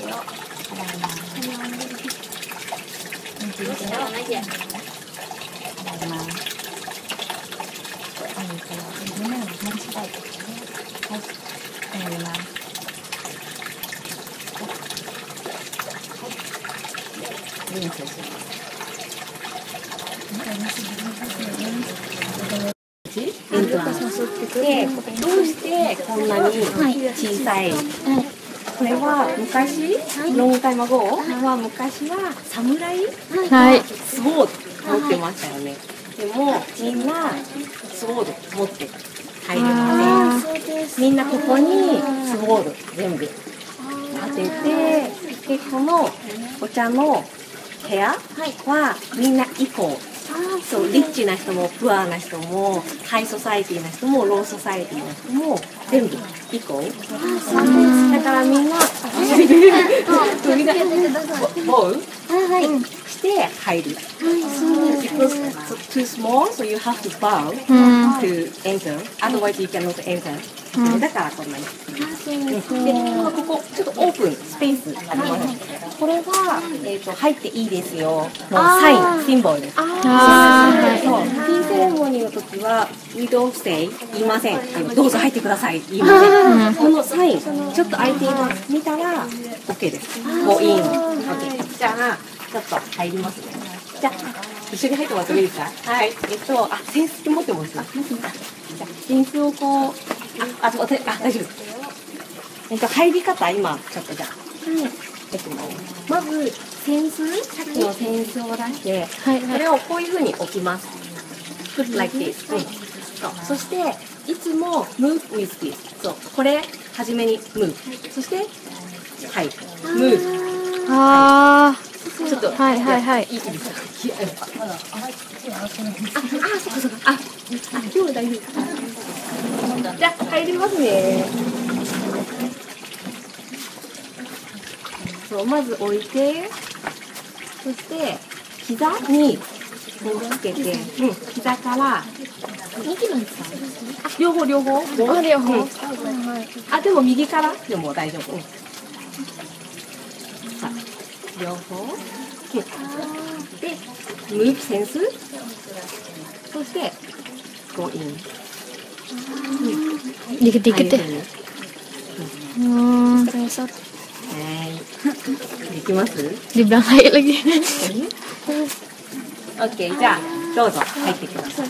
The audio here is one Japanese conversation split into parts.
で、どうしてこんなに小さい？これは昔、ロングタイムアゴーは昔は侍がスウォード持ってましたよね。でもみんなスウォード持って入れません。みんなここにスウォード全部当てて、でこのお茶の部屋はみんなイコール。そうリッチな人もプアな人もハイソサイティな人もローソサイティな人も全部イコール。だからみんなボウして入る。Because too small, so you have to bow to enter. Otherwise you cannot enter. だからこんなに。で、ここちょっとオープンスペースあります。これは入っていいですよのサイン、シンボルです。ティーセレモニーの時は We don't say 言いません。どうぞ入ってください言いません。このサインちょっと開いています見たら OK です。Go in。じゃあちょっと入りますね。じゃあ一緒に入ってもらってもいいですか？はい。扇子持ってます。じゃあ扇子をこう大丈夫です。入り方今ちょっとじゃあ。まず扇子、さっきの扇子を出して、これをこういうふうに置きます。Put like this。そしていつも move with this。そうこれ初めに move。そしてはい move。ちょっとはい。いいですか？そうか。今日は大丈夫。じゃあ入りますね。そうまず置いて、そして膝にこうつけて、膝から両方。両方。でも右からでも大丈夫。さあ両方。で、ムーブセンス。そして、ゴイン。Dikit-dikit deh. Resort. Deきます？ Di belakang kayak lagi. Oke, じゃあどうぞ入ってください。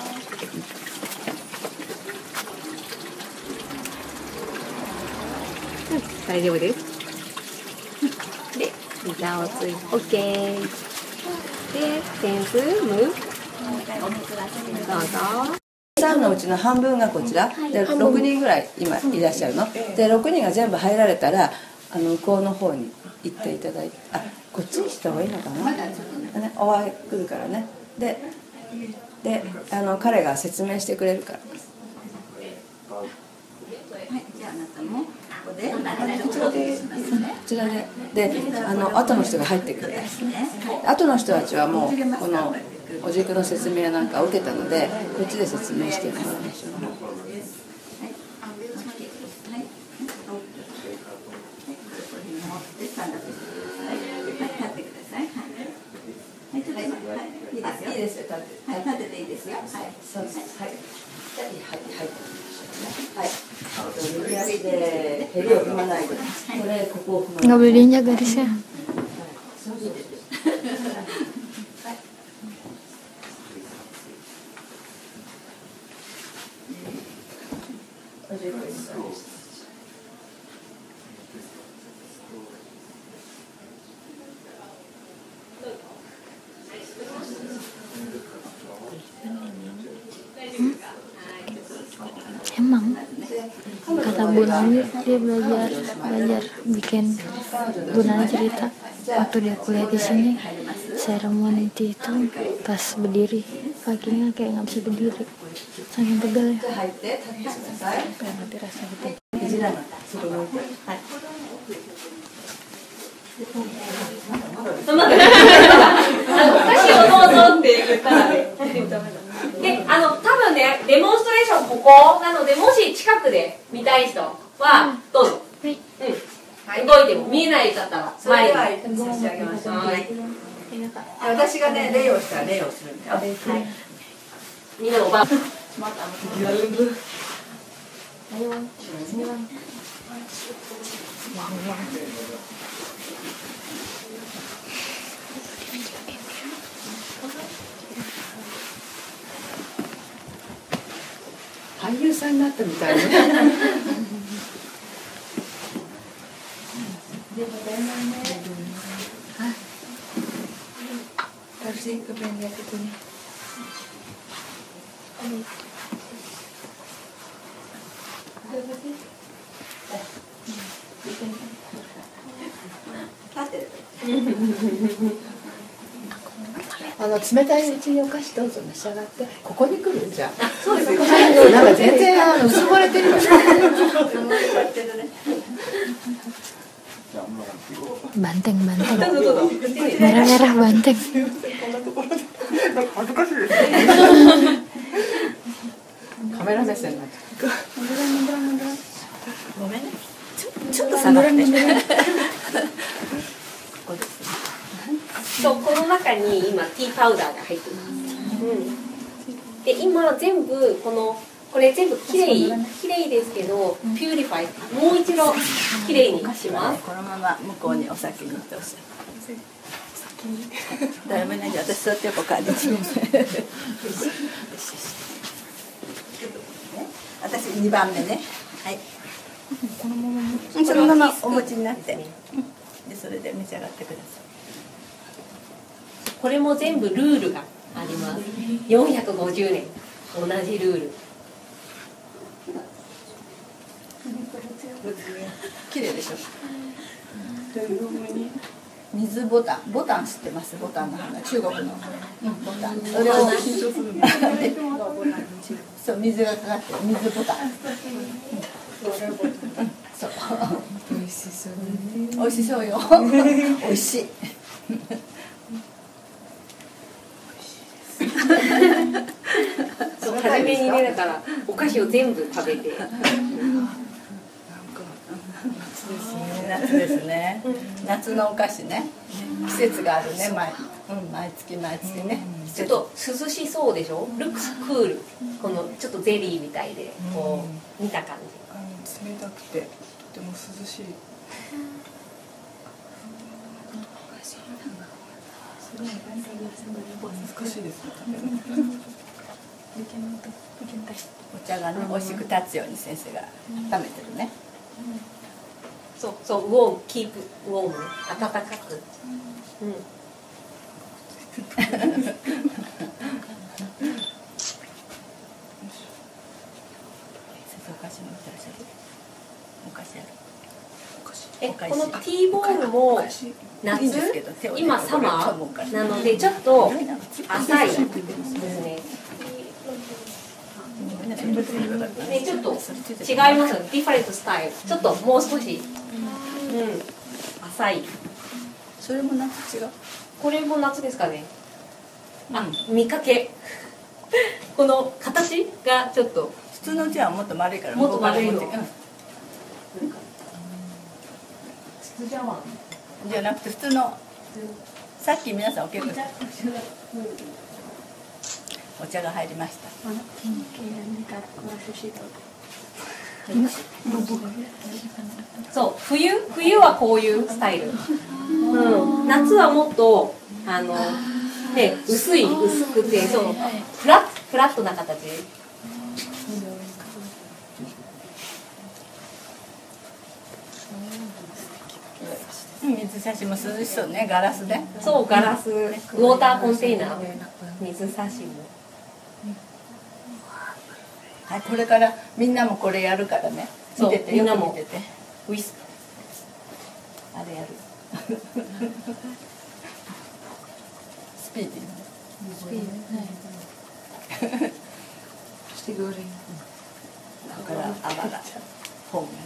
大丈夫です。で、膝をついて、OK。で、センス、ムーブ。どうぞ。 3のうちの半分がこちらで6人ぐらい今いらっしゃるので6人が全部入られたら向こうの方に行っていただいてこっちにした方がいいのかな、ね、お会い来るからねで彼が説明してくれるから。 じゃああなたもこちらで後の人が入ってくる後の人たちはもうこのお軸の説明なんかを受けたのでこっちで説明してもらいましょう。いいですよ。立てていいですよ。はい。そうです。はい。はい。無理やりでヘリを踏まないで。ここを踏まない。 Nggak boleh diinjak garisnya. Emang kata Bu Nani dia belajar bikin Bu Nani cerita waktu dia kuliah di sini seremoni itu pas berdiri kakinya kayak nggak bisa berdiri saking pegalnya kayak mati rasa gitu. で、多分ね、デモンストレーションここなので、もし近くで見たい人はどうぞ。 動いても見えない方はそれで前はに。 差し上げましょう。 はい。 私がね礼をしたら礼をするんだよ。 みんなおばあ。 俳優さんになったみたいね。Kasih ke pengen itu nih. 冷たいうちにお菓子どうぞ召し上がって。ここに来るじゃん。 そうですよ。 なんか全然薄まれてるよね。 Banteng, banteng. Merah-merah banteng. 恥ずかしいです。カメラ目線になっちゃう。ごめんね。ちょっと下がって。 そう、この中に今ティーパウダーが入ってます。で、今全部これ全部きれいですけど、ピューリファイ、もう一度きれいにします。 このまま向こうにお先に行ってほしい。誰もいないんで私座ってよく感じ。私2番目ね。はい。そのままお持ちになって、でそれで召し上がってください。 これも全部ルールがあります。450年同じルール。 綺麗でしょ。水ボタン知ってます？ボタンの花、中国のボタン。それをそう水がかかってる水ボタン。そう。美味しそう。美味しそうよ。美味しい。 そう初めにねだからお菓子を全部食べて。 夏ですね。夏のお菓子ね。季節があるね。毎月ね。 ちょっと涼しそうでしょ。ルックスクール。このちょっとゼリーみたいでこう見た感じ。 冷たくてとても涼しい。難しいですね。 お茶がね美味しく立つように先生が温めてるね。 そうウォームキープウォーム温かく。このティーボールも夏今サマーなのでちょっと浅いですね。ねちょっと違いますよね。ディファレントスタイル。ちょっともう少し浅い。 それも夏違う。 これも夏ですかね。見かけ。この形がちょっと普通のうちはもっと丸いから。 もっと丸いの。 じゃなくて普通のさっき皆さんお茶が入りました。そう冬はこういうスタイル。夏はもっと薄くてそうフラットな形。水差しも涼しそうね。ガラスね。そうガラス。ウォーターコンテイナー。水差しも。はい、これからみんなもこれやるからね。見ててよく見てて。ウィスあれやる。スピーディーね。スピーディーね。してくれ。だからあばら本ね。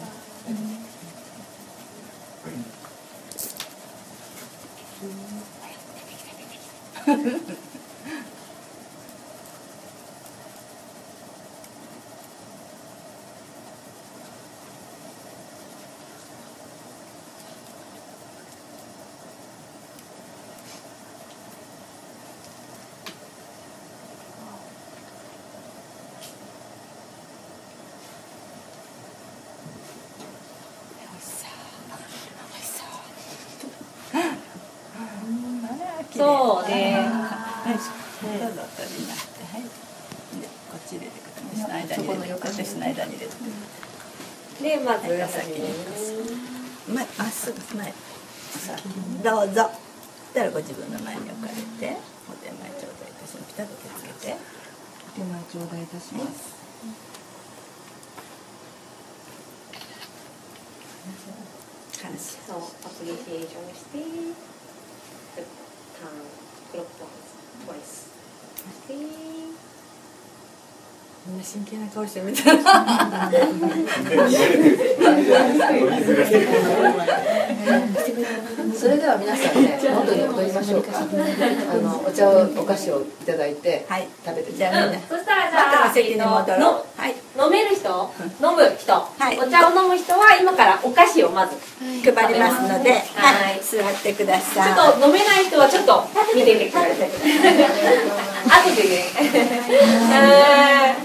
そうね。 はい、どうぞお取りになって、はい。で、こっち入れてください。そこの横私の間に入れてください。 で、まず先に前、まっすぐ前。どうぞ。そしたらご自分の前に置かれて、お手前頂戴いたします。ピタッと手つけて。お手前頂戴いたします。 そう、アプリケーションして、クロップワンス、トワイス。 みんな真剣な顔してるみたいな。それでは皆さんね、元に戻りましょうか。お茶を、お菓子をいただいて、食べて。じゃあみんな。 そしたらじゃあ、 席に戻ろう。 飲める人、飲む人、お茶を飲む人は今からお菓子をまず配りますので、座ってください。 ちょっと飲めない人はちょっと見てみてください。後でね。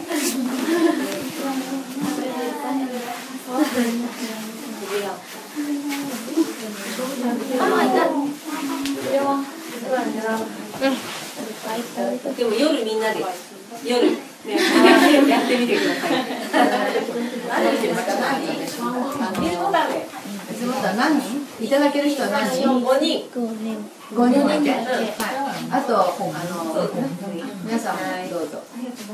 でも夜みんなで夜やってみてください。 何人？いただける人は何人？5人。5人だけ。あと皆さんどうぞ。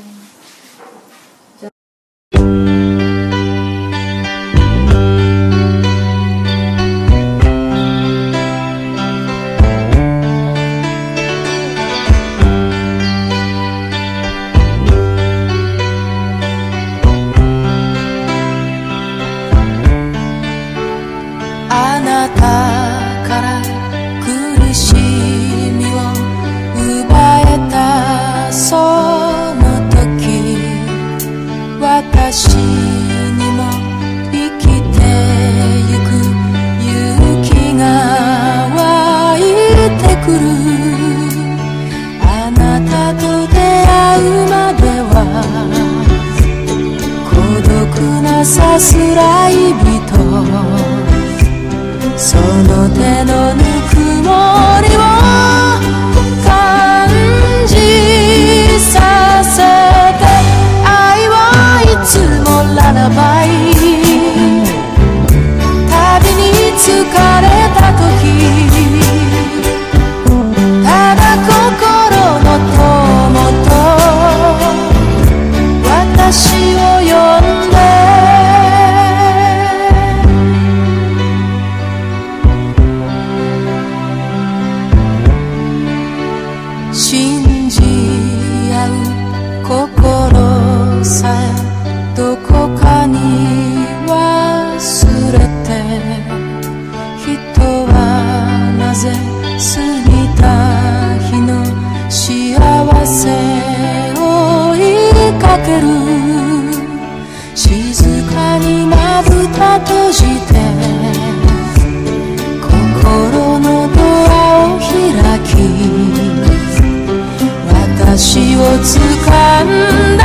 あなたから苦しみを奪えたその時、私にも生きてゆく勇気が湧いてくる。あなたと出会うまでは孤独なさすらい人、その手のぬくもりを感じさせて、愛はいつもララバイ。旅に疲れた時、ただ心の友と私を呼んで、信じ合う心さえどこかに忘れて、人はなぜ過ぎた日の幸せを追いかける。静かにまぶた閉じて心のドアを開き、私を掴んだ